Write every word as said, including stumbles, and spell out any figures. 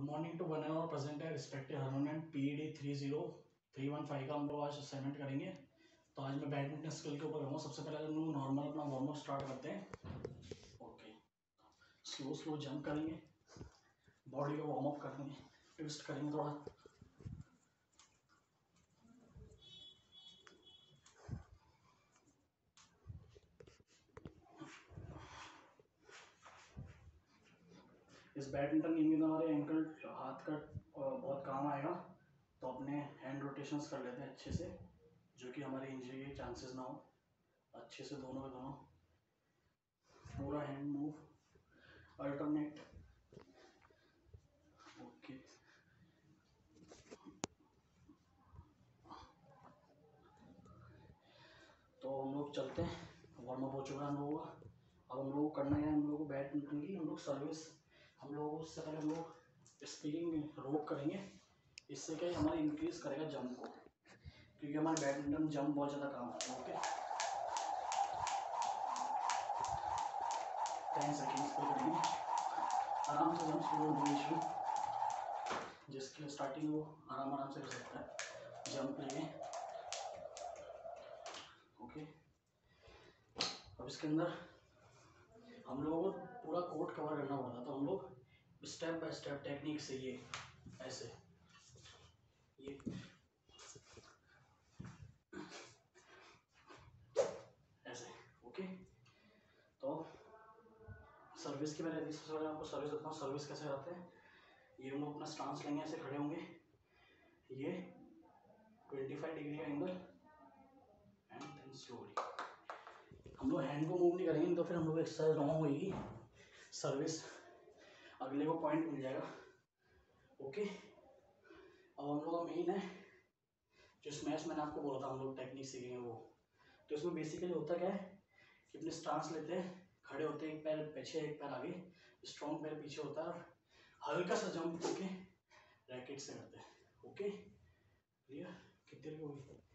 Morning two one hour present है respective harmonium PED three zero three one five का हम लोग आज असाइनमेंट करेंगे। तो आज मैं बैडमिंटन स्किल के ऊपर करूँगा। सबसे पहले हम लोग नॉर्मल अपना वार्म अप स्टार्ट करते हैं। ओके, स्लो स्लो जंप करेंगे, बॉडी को वार्म अप करेंगे, ट्विस्ट करेंगे थोड़ा। इस बैडमिंटन गेम में हमारे एंकल हाथ का बहुत काम आएगा, तो अपने हैंड रोटेशंस कर लेते हैं अच्छे से, जो कि हमारे इंजरी के चांसेस ना हो। अच्छे से दोनों के दोनों पूरा हैंड मूव अल्टरनेट। ओके, तो हम लोग चलते हैं। वार्म अप हो चुका है हम लोगों का। अब हम लोग को करना है, हम लोग को बैडमिंटन की हम लोग सर्विस हम लोग उससे पहले हम लोग स्पीकिंग रोक करेंगे। इससे क्या हमारे इंक्रीज करेगा जंप को, क्योंकि हमारे बैडमिंटन जंप बहुत ज़्यादा काम आता है। ओके, टेन सेकेंड्स पे करेंगे आराम से जंप शुरू होने इशू, जिसके स्टार्टिंग वो आराम आराम से कर सकता है जंप लेंगे। ओके, अब इसके अंदर हम लोगों को पूरा कोर्ट कवर करना पड़ता, तो हम लोग स्टेप बाय स्टेप टेक्निक से ये ऐसे ये ऐसे। ओके, तो सर्विस की मैंने सबसे पहले आपको सर्विस बताऊँ। सर्विस कैसे करते हैं, ये हम लोग अपना स्टांस लेंगे, ऐसे खड़े होंगे, ये पच्चीस डिग्री का एंगल एंड देन स्लोली हम लोग हैंड को मूव नहीं करेंगे, तो फिर हम लोग एक्सरसाइज रॉन्ग होगी। सर्विस अगले को पॉइंट मिल जाएगा। ओके, अब हम लोग का मेन है जो स्मैश मैंने आपको बोला था हम लोग टेक्निक सीखेंगे वो। तो इसमें बेसिकली होता क्या है कि अपने स्टांस लेते हैं, खड़े होते हैं, एक पैर पीछे एक पैर आगे, स्ट्रॉन्ग पैर पीछे होता है, और हल्का सा जंप करके रैकेट से करते हैं। Okay, clear? कितने की होगी?